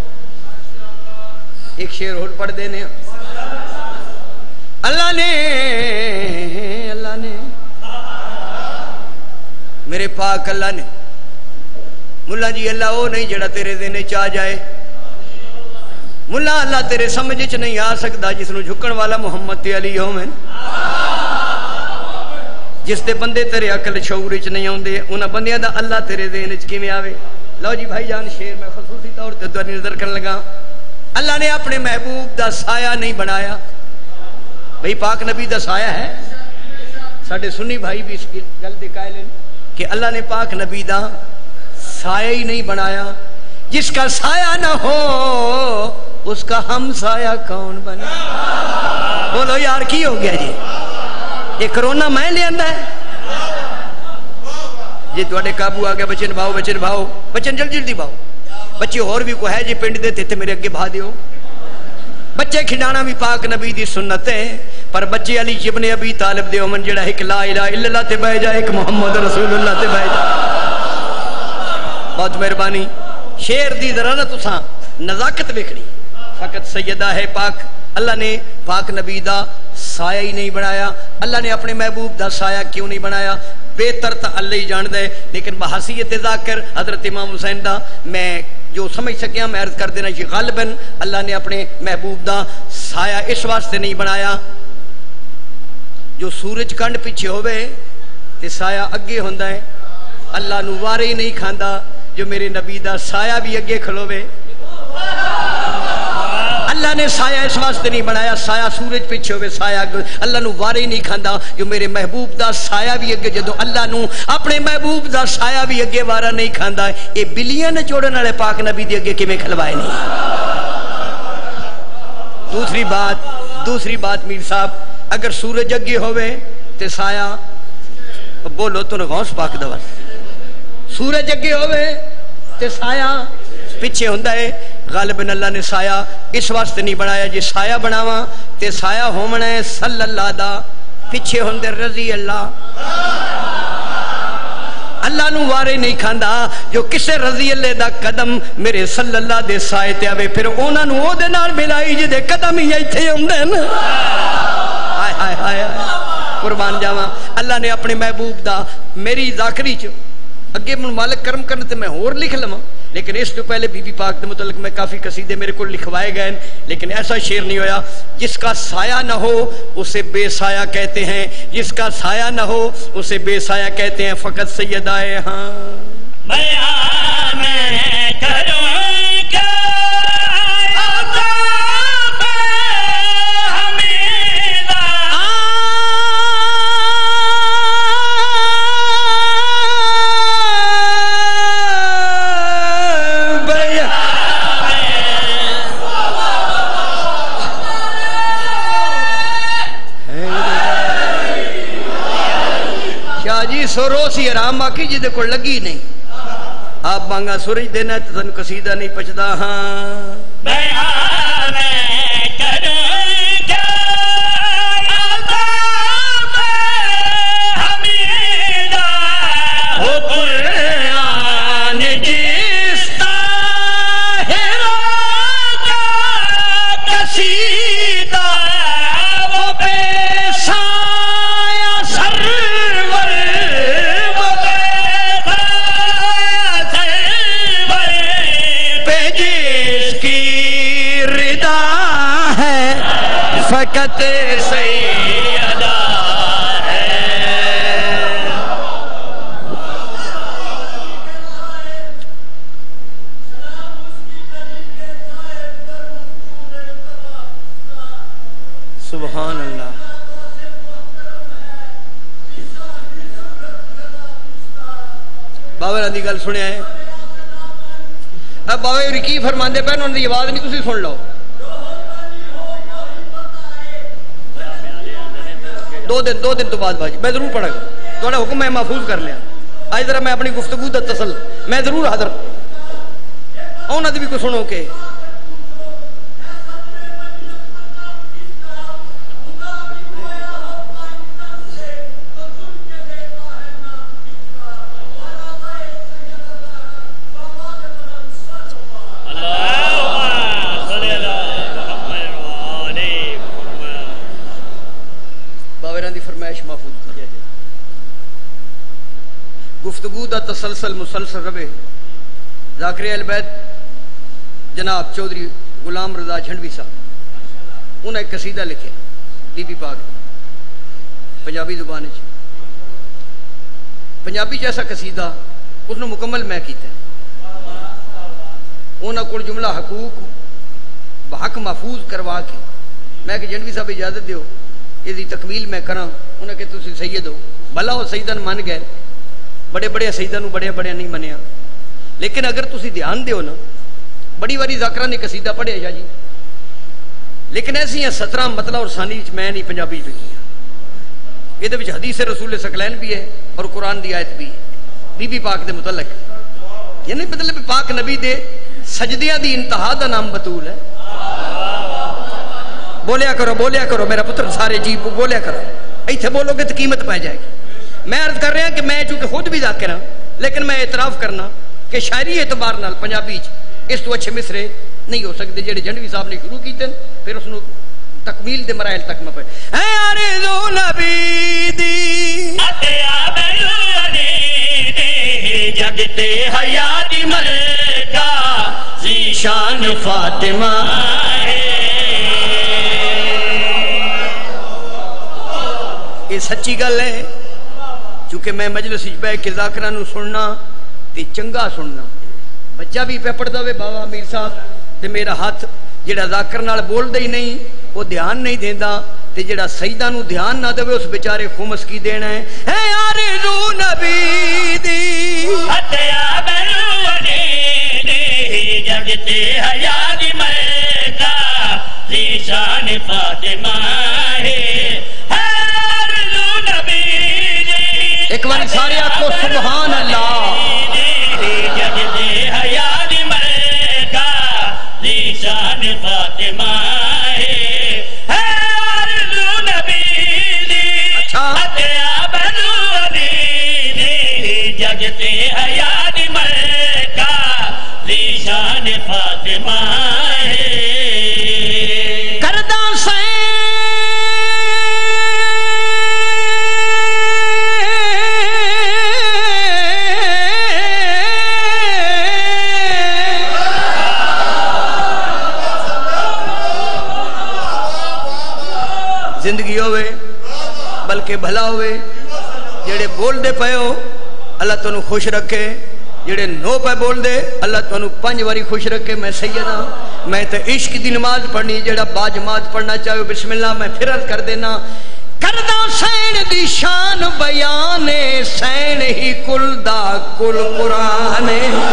एक शेर और पढ़ देने। अल्लाह ने मेरे पाक अल्लाह ने, मुल्ला जी अल्लाह वो नहीं जड़ा तेरे देने च आ जाए। मुल्ला अल्लाह तेरे समझ च नहीं आ सकता जिसनों झुकण वाला मुहम्मद ते अली होवे, जिस दे बंदे तेरे अकल शऊर च नहीं आउंदे उन्हां बंदियां दा अल्लाह तेरे देने च किवें आवे। लो जी भाई जान शेर मैं खसूसी तौर ते तुहाडी नज़र करन लगा। अल्लाह ने अपने महबूब दा साया नहीं बनाया। भाई पाक नबी दा साया है। साडे सुन्नी भाई भी इस गल दे कायल हैं कि अल्लाह ने पाक नबी दा साया ही नहीं बनाया। जिसका साया ना हो उसका हम साया कौन बने? बोलो यार की हो गया जी? ये कोरोना मैं ले आंदा है जे तुहाडे काबू आ गया। बचन भाओ बचन भाओ बचन जल्दी जल्दी भाओ। बच्चे और भी को है जी पिंड दे ते मेरे अगे भा दियो। बच्चे खिडाना भी पाक नबी दी सुन्नत है, पर बच्चे अली इब्ने अबी तालिब दे होवन जेड़ा एक ला इलाहा इल्लल्लाह ते बह जाए, एक मुहम्मद रसूलुल्लाह ते बह जाए। बहुत मेहरबानी। शेर दी जरा ना तुसा नजाकत वेखनी। फकत सैयदा है पाक। अल्लाह ने पाक नबी दा साया ही नहीं बनाया। अल्लाह ने अपने महबूब दा साया क्यों नहीं बनाया? बेहतर तो अल्लाह ही जानता है, लेकिन बहसीयत ज़ाकिर हजरत इमाम हुसैन दा मैं जो समझ सकिया मैं अर्ज कर देना। गालिबन अल्लाह ने अपने महबूब दा साया इस वास्ते नहीं बनाया जो सूरज कंड पिछे होवे ते साया अगे होंदा है। अल्लाह नू वारे ही नहीं खांदा जो मेरे नबी दा साया भी अगे खलोवे। अल्लाह ने साया इस वास्ते नहीं बनाया साया सूरज पिछे होवे साया अल्लाह नू वारे ही नहीं खांदा जो मेरे महबूब दा साया भी अगे। जदों अल्लाह नू अपने महबूब दा साया भी अगे वारा नहीं खांदा, ये बिलियां ने जोड़न वाले पाक नबी दे अगे किवें खलवाए नहीं? दूसरी बात मीर साहब, अगर सूरज अगे होवे ते साया बोलो तो गौस पाक दा वास्ते। सूरज अगे होवे ते साया पिछे होंदा है। गालिबन अल्लाह ने साया इस वास्ते नहीं बनाया जे साया बनावा ते साया होना है सल्लल्लाह दा, पिछे होंदे रजी अल्लाह। अल्लाह नू वारे नहीं खांदा जो किसे रजी अल्लाह दा कदम मेरे सल्लल्लाह दे साए ते आवे, फिर उन्हां नू ओदे नाल मिलाई जिहदे कदम ही इत्थे आउंदे न। हाय हाय हाय कुर्बान जावा। अल्लाह ने अपने महबूब दा मेरी ज़ाकरी च अगे मालिक करम करन ते मैं होर लिख लवां, लेकिन इस तो पहले बीबी पाक के मुतल्लिक में काफी कसीदे मेरे को लिखवाए गए, लेकिन ऐसा शेर नहीं होया। जिसका साया न हो उसे बेसाया कहते हैं, जिसका साया न हो उसे बेसाया कहते हैं। फकत सैयदाए हाँ बयान करूं सुरो सी आराम आखी जिदे को लगी नहीं। आप मांगा सूरज देना तो तन कसीदा नहीं पचदा। हाँ फकत सैयदा है। सुभान अल्लाह। बाबा दी गल सुनिया है। अब बाबा होरी की फरमांदे पैन उन्हां दी आवाज नहीं तुसीं सुन लो। दो दिन तो बाद भाजी मैं जरूर पढ़ागा। थोड़ा हुक्म मैं महफूज कर लिया। आज जरा मैं अपनी गुफ्तगू दा तसल मैं जरूर हाजिर उन्होंने भी कुछ सुनो के तसलसल मुसलसल रवे। ज़ाकिर अहल बैत जनाब चौधरी गुलाम रजा झंडवी साहब उन्हें एक कसीदा लिखे बीबी पाक पंजाबी जुबान च। पंजाबी च ऐसा कसीदा उसने मुकम्मल मैं किया। उन्होंने को जुमला हकूक हक महफूज करवा के मैं कि झंडवी साहब इजाजत दो इसकी तकमील मैं करा। उन्हें कि तुम सैयद हो भला वो सईदन मन गए। बड़े बड़े सईदन बड़े बड़े नहीं मनिया, लेकिन अगर तुम ध्यान दो ना बड़ी बारी ज़ाकरा ने कसीदा पढ़िया जा जी, लेकिन ऐसी 17 मतला और सानी मैं नहीं पंजाबी लिखी। ये हदीस रसूल सकलैन भी है और कुरान की आयत भी है बीबी पाक के मुतलक। यानी मतलब पाक नबी दे सजदियां दी इंतहा का नाम बतूल है। बोलिया करो मेरा पुत्र, सारे जी बोलिया करो। इतने बोलोगे तो कीमत पै जाएगी। मैं अर्ज कर रहा कि मैं चूंकि खुद भी ज़ाकिर हाँ, लेकिन मैं एतराफ़ करना कि शायरी एतबार नाल पंजाबी इस तो अच्छे मिसरे नहीं हो सकते जेडे झंडवी साहब ने शुरू किए। फिर उसनों तकमील दे मराइल तक मैं जगते हयाती मलका ज़ीशान फातिमा। ये सच्ची गल है, चूंकि मैं मजलिस बह के ज़ाकिरा नूं सुनना ते चंगा सुनना। बच्चा भी पे पढ़ता वे बाबा अमीर साहब ते मेरा हाथ जेड़ा ज़ाकिर नाल बोलदा ही नहीं वो ध्यान नहीं देंदा, ते जेड़ा सईदा नूं ध्यान ना देवे उस बेचारे खुमस की देना है। आरज़ू नबी दी हत्या बरूनी जगते हयाती मलका ज़ीशान फातिमा है। आरज़ू नबी दी एक बार सारे आखो सुभान अल्लाह। जगते हयाती मलका ज़ीशान फातिमा है। आरज़ू नबी दी हत्या बरूनी जगते हयाती मलका ज़ीशान फातिमा है। करदा जिंदगी होवे बल्कि भला होवे। जेड़े बोल दे पे हो अल्लाह तुहानू खुश रखे, जेड़े नो पे बोल दे अल्लाह तुहानू 5 बारी खुश रखे। मैं सैयद हाँ, मैं तो इश्क की नमाज पढ़नी, जेड़ा बाजमात पढ़ना चाहे बिस्मिल्लाह। मैं फिर अर्ज कर देना करदा सैन दी शान बयाने सैन ही कुल दा कुल कुरान।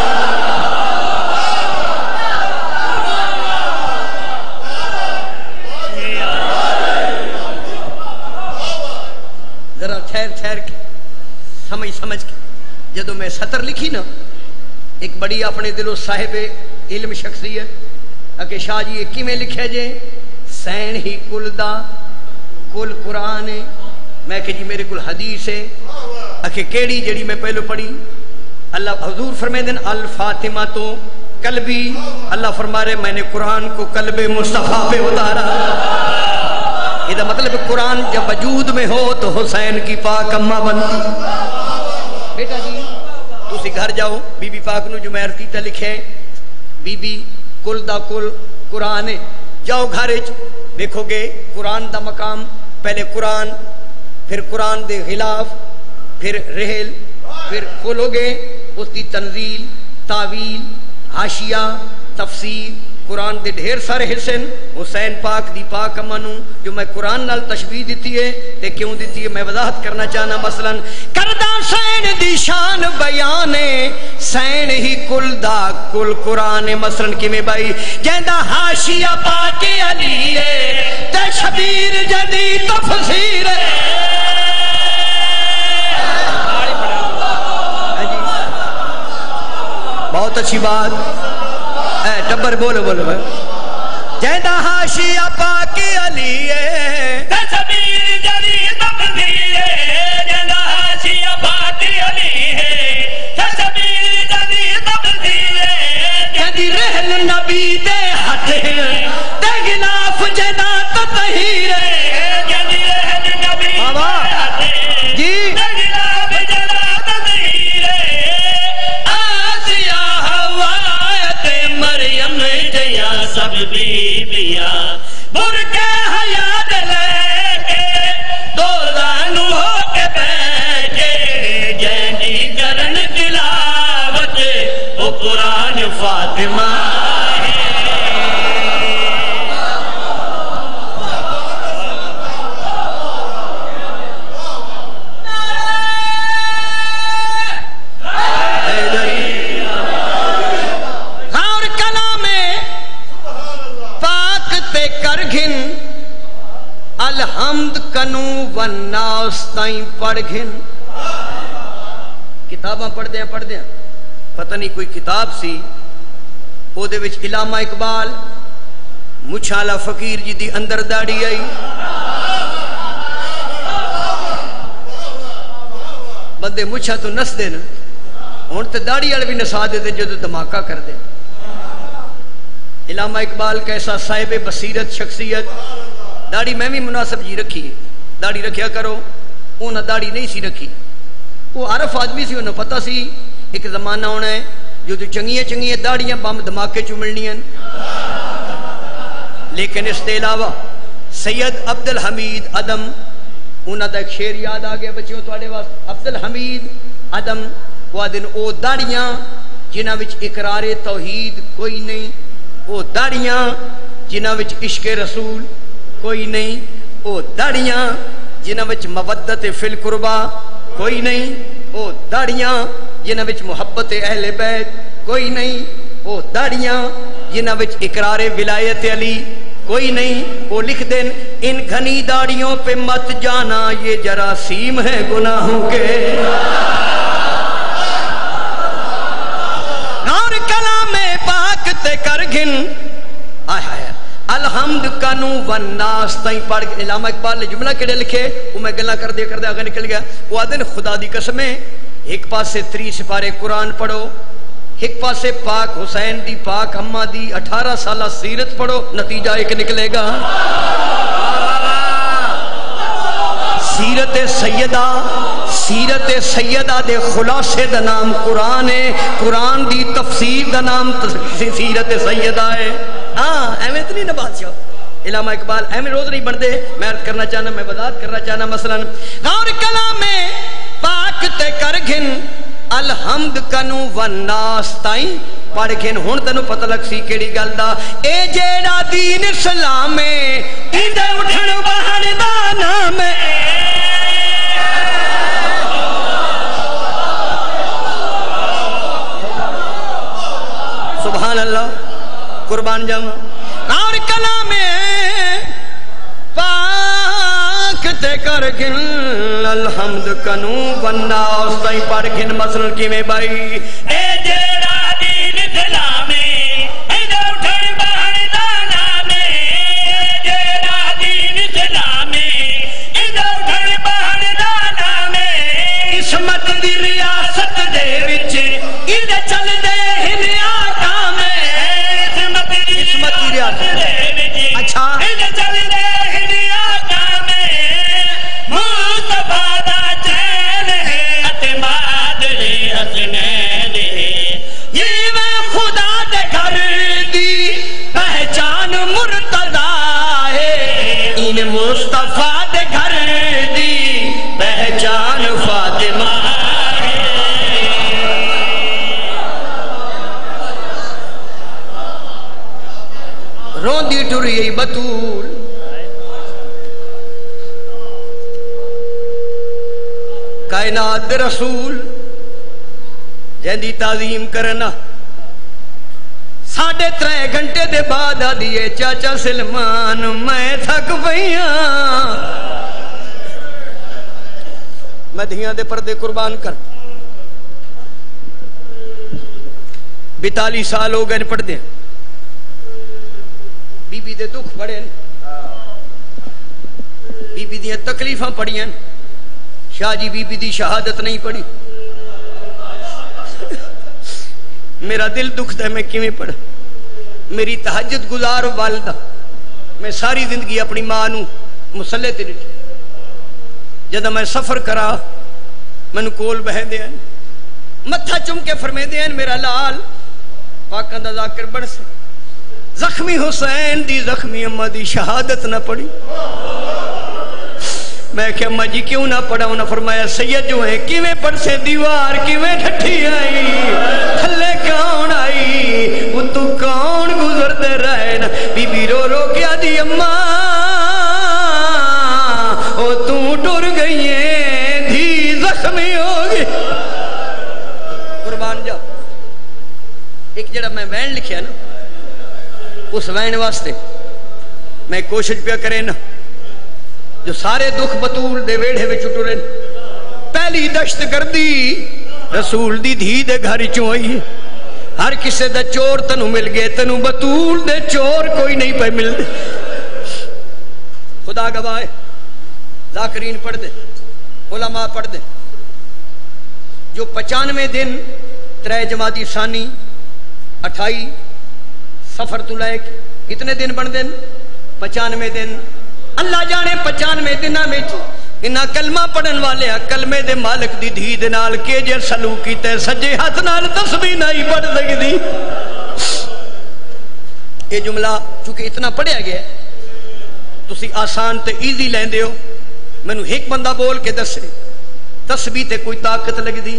जरा ठहर के समझ के जदों मैं सतर लिखी ना, एक बड़ी अपने दिलों साहिब इल्म शख्सियत अके शाह जी किमें लिखे जे सैन ही कुल दा कुल कुरान है। मैं कि जी मेरे कुल हदीस है अके केड़ी जेड़ी मैं पहले पढ़ी। अल्लाह हजूर फरमाते हैं अल फातिमा तो कल्बी, अल्लाह फरमा रहे मैंने कुरान को कल्बे मुस्तफा पे उतारा। इसका मतलब कुरान जब वजूद में हो तो हुसैन की पाक अम्मा बनती। बेटा जी तुसी घर जाओ बीबी पाक नूं जो मैं अर्ज कीता लिखे बीबी कुल दा कुल कुरान है। जाओ घर देखोगे कुरान दा मकाम, पहले कुरान फिर कुरान दे खिलाफ फिर रहल फिर खोलोगे उसकी तंजील तावील हाशिया तफसीर कुरान दे ढेर सारे हिस्से। हुसैन पाक दी पाक अम्मा नूं जो मैं कुरान नाल तशबीह दी है ते क्यों दी है मैं वजाहत करना चाहना। मसलन करदा सैन दी शान बयाने सैन ही कुल दा कुल कुरान। मसलन किवें भाई जैंदा हाशिया पाके अली ते शबीर जदी तफसीर। बहुत अच्छी बात टब्बर बोलो बोलो जैदा हाशिया पाके अली तस्वीर जरी तफसीर जैदा हाशिया पाके अली तस्वीर जरी तफसीर जदी रहल नबी दे हथ ते गिलाफ जदा ततहीर जदी रहल नबी दे हथ जी ते गिलाफ जदा ततहीर बीबिया बुरके हयात लेके दोजान हो के बैठे जैनी करन तिलावत ओ कुरान फातिमा अलहम्द कनू वन्नास ताई पढ़ घिन किताबां पढ़दे पता नहीं कोई किताब सी ओदे विच इलामा इकबाल मुछाला फकीर जी दी अंदर दाड़ी आई बंदे मुछा तो नसदे न हुण ते दाड़ी वाले भी नसा दे जो धमाका कर दे इलामा इकबाल कैसा साहिब बसीरत शख्सियत दाढ़ी मैं भी मुनासिब जी रखी है दाढ़ी रखिया करो उन्हें दाढ़ी नहीं सी रखी वो आरफ आदमी सी उन्हें पता सी एक जमाना होना है जो तो चंगिया दाढ़ियां बम धमाके चू मिलनियां लेकिन इसके अलावा सैयद अब्दुल हमीद अदम उन्होंने का एक शेर याद आ गया बच्चों थोड़े वास्ते अब्दुल हमीद अदम वो दिन ओ दाढ़ियां जिन्हां विच इकरारे तौहीद कोई नहीं वो दाढ़ियां जिन्हां विच इश्के रसूल कोई नहीं वो दाड़ियां जिन्हां विच मवद्दत फिल कुर्बा कोई नहीं वो दाड़ियां जिन्हां विच मुहब्बत अहले बैत कोई नहीं वो दाड़ियां जिन्हां विच इकरार विलायत अली कोई नहीं वो लिख देन इन घनी दाड़ियों पे मत जाना ये जरासीम है गुनाहों के और कलामे पाक ते कर घिन आया अलहम्द कानू वन्नास ताई पढ़ के इलामा इकबाल ने जुमला केड़े लिखे वो मैं गल्ला कर दे आगे निकल गया वो आदन खुदा दी कसमें एक पासे 3 सिपारे कुरान पढ़ो एक पासे पाक हुसैन दी पाक अम्मा दी 18 साल सीरत पढ़ो नतीजा एक निकलेगा सीरत सैयदा दे खुलासे दा नाम कुरान है कुरान दी तफसीर दा नाम सीरत सैयदा है हाँ एवं तो नहीं ना बादशाह इलामा इकबाल एवं रोज नहीं बनते मैं अर्ज करना चाहना मैं वजाहत करना चाहना मसलन और कलामे पाक ते कर घिन अलहम्द कनू वन्नास ताई पढ़ घिन हुण तैनूं पता लग सी केड़ी गल दा ए जेड़ा दीन इस्लाम है इंदे उठण बहण दा नाम है सुभान अल्लाह कुर्बान जावा और कलामे पाक ते कर घिन अलहम्द कनू वन्नास ताई पढ़ घिन मसलन किवें भाई ए जेड़ा दीन इस्लाम इंदे उठण बहण दा नाम जेड़ा दीन इस्लाम इंदे उठण बहण दा नाम इस्मत दी रियासत दे विच इंदे चलदे हिन आकाम अच्छा खुदा दे घर दी पहचान मुर्तदा है इन मुस्तफा दे घर दी पहचान फातिमा रोंदी टुरी बतूल कायनात दे रसूल जैंदी ताजीम करना 3.5 घंटे दे बाद आदिए चाचा सलमान मैं थक पईया मधियां दे पर्दे कुर्बान कर 42 साल हो गए पढ़दे बीबी दे दुख पढ़े बीबी दियां तकलीफां पढ़ियां शाह जी बीबी दी शहादत नहीं पढ़ी मेरा दिल दुखता है मैं किवें पढ़ा मेरी तहज्जुद गुजार वालदा मैं सारी जिंदगी अपनी मां नू मुसल्ले ते रखी जद मैं सफर करा मैनू कोल बहदे मत्था चुम के फरमेदे मेरा लाल पाकां दा ज़ाकिर बन से زخمی حسین دی زخمی اما دی شہادت نہ پڑھی. میں کہ اما جی کیوں نہ پڑھا؟ انہوں نے فرمایا سید جو ہیں کیویں پڑھ سے دیوار کیویں ٹھٹھی آئی تھلے کون آئی اتو کون گزر دے رہے نا. بی بی رو رو کیا دی اما او تو ٹر گئی ہیں دھی زخمی ہوگی. قربان جا. ایک جڑا میں وین لکھیا نا اس وین واسطے میں کوشش پہ کرے نا جو سارے دکھ بطول دے ویڑھے وچ ٹرے. پہلی دشت گردی رسول دی دھی دے گھر چوں آئی. ہر کسے دا چور تنو مل گئے تنو بطول دے چور کوئی نہیں پہ مل دے. خدا گواہ ذاکرین پڑھ دے علماء پڑھ دے جو 95 دن 3 جمادی ثانی 28 سفر تو لائے کتنے دن بن دن 95 دن. اللہ جانے 95 دن میں انہا کلمہ پڑھن والے کلمے دے مالک دی دھی دے نال کے جے سلوک کیتے سجے ہاتھ نال تسبیح نہیں پڑھ سکدی. یہ جملہ چونکہ اتنا پڑھیا گیا تسی آسان تے ایزی لیندے ہو. مینوں ایک بندہ بول کے دسے تسبیح تے کوئی طاقت لگ دی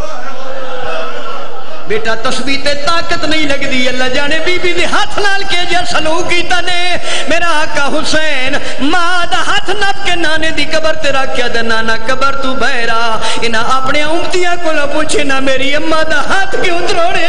بیٹا؟ تسبیح تے طاقت نہیں لگ دی. اللہ جانے بی بی دے ہاتھ نال کے جے سلوک کیتا نے. میرا آقا حسین ماں دا ہاتھ نپ کے نانے دی قبر تے رکھیا دے نانا قبر تو بہرا انہاں اپنے امتیاں کولوں پوچھے نا میری اماں دا ہاتھ کیوں تروڑے.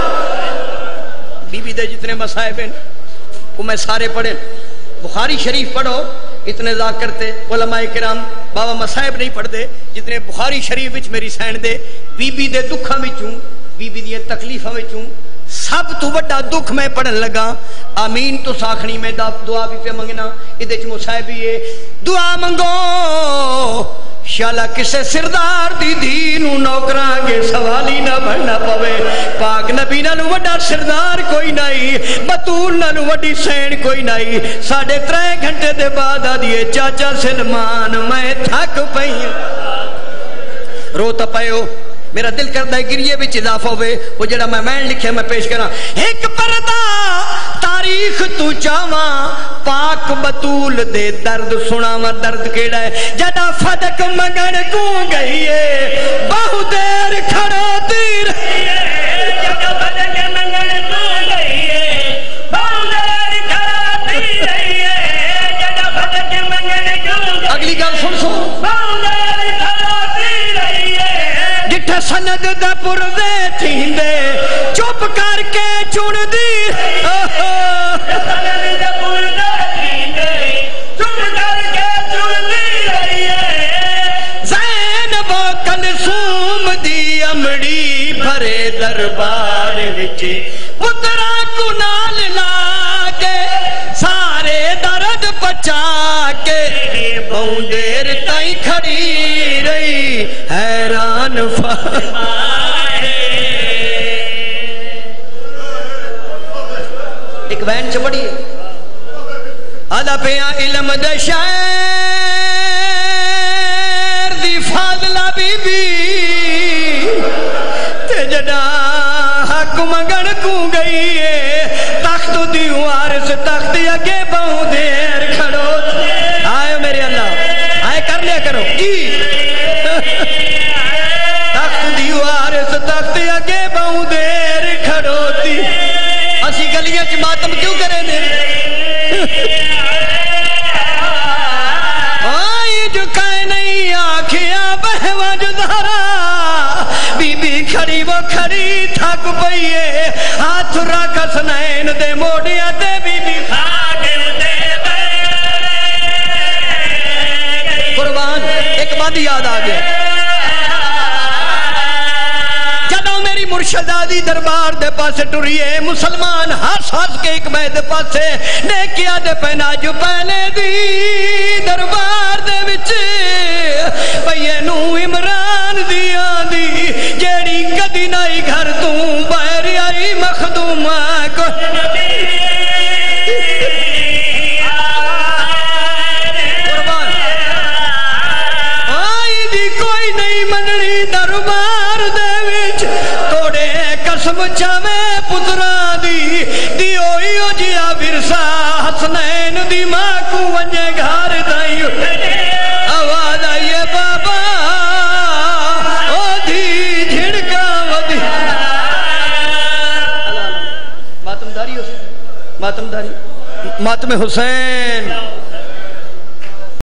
بی بی دے جتنے مصائب ہیں وہ میں سارے پڑھے. بخاری شریف پڑھو اتنے ذاکر تے علماء کرام بابا مصائب نہیں پڑھ دے جتنے بخاری شریف وچ میری سین دے. بی بی دے دکھاں وچوں بی بی دی تکلیفاں وچوں سب تو بڑا دکھ میں پڑھن لگا آمین تو ساکھنی میں دعا بھی پہ منگنا. ادھے چ مصائب یہ دعا منگو شالا کسے سردار دی دینو نوکراں گے سوالی نہ بننا پوے. پاک نبی نالو وڈا سردار کوئی نہیں بطول نالو وڈی سین کوئی نہیں. 3.5 گھنٹے دے بعد آدھیے چاچا سلمان میں تھک پئی روتا پیو. میرا دل کرتا ہے گریے بھی اضافہ ہوئے وہ جڑا میں لکھے میں پیش کرا. ایک پردہ تاریخ تو چاواں پاک بطول دے درد سناواں. درد کیڑا ہے جدا فدق مگن کو گئی ہے بہو دیر کھڑوتی رہی ہے. جدا فدق مگن کو گئی ہے بہو دیر کھڑوتی رہی ہے. جدا فدق مگن کو گئی. اگلی گل سن سو. بہو دیر کھڑوتی رہی ہے. جٹھا سند دا پردے تھیندے چپ کر کے چن دی. دربار وچ پترا کو نال لا کے سارے درد پچا کے بہو دیر تائیں کھڑی رہی حیران فرمائے. ایک وین چ پڑھی آدھا پیا علم دے شاعر دی فاضلہ بی بی جڑا حق منگن کو گئی ہے تخت دی وارث تخت اگے بہو دیر کھڑو. آئے میرے اللہ آئے کر لیا کرو جی. تخت دی وارث تخت اگے بہو دیر کھڑو دی. اسی گلیاں چ ماتم کیوں کرے نے آئی جو کہے نہیں آکھیا بہوا جو دھارا. بی بی کھڑی وہ کھڑی تھک پئیے ہاتھ رکھ سنین دے موڑیا تے بی بی خاگل دے گئے. قربان ایک بات یاد آ گیا جدوں میری مرشدہ دی دربار دے پاسے ٹریے مسلمان ہس ہس کے ایک میں دے پاسے نیکیا دے پہنا جو پہلے دی دربار دے وچ پئیے نو عمران دی آندی جیڑی کدی نائی گھر تو باہر آئی مخدوم کو قربان آئی دی کوئی نہیں مننی دربار دے وچ توڑے قسم چاوے پترا دی ہوئی ہو جی सा हसनैन दी मां को वने घर दई आवाज आइए बाबा ओधी झिड़का वधी मातमदारी मातम हुसैन